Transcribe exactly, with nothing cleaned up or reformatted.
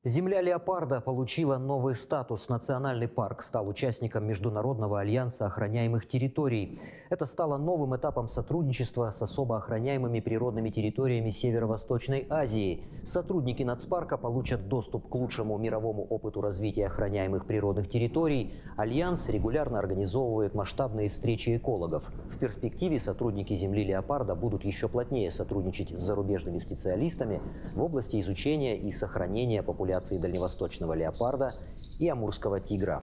Земля леопарда получила новый статус. Национальный парк стал участником Международного альянса охраняемых территорий. Это стало новым этапом сотрудничества с особо охраняемыми природными территориями Северо-Восточной Азии. Сотрудники нацпарка получат доступ к лучшему мировому опыту развития охраняемых природных территорий. Альянс регулярно организовывает масштабные встречи экологов. В перспективе сотрудники земли леопарда будут еще плотнее сотрудничать с зарубежными специалистами в области изучения и сохранения популяции дальневосточного леопарда и амурского тигра.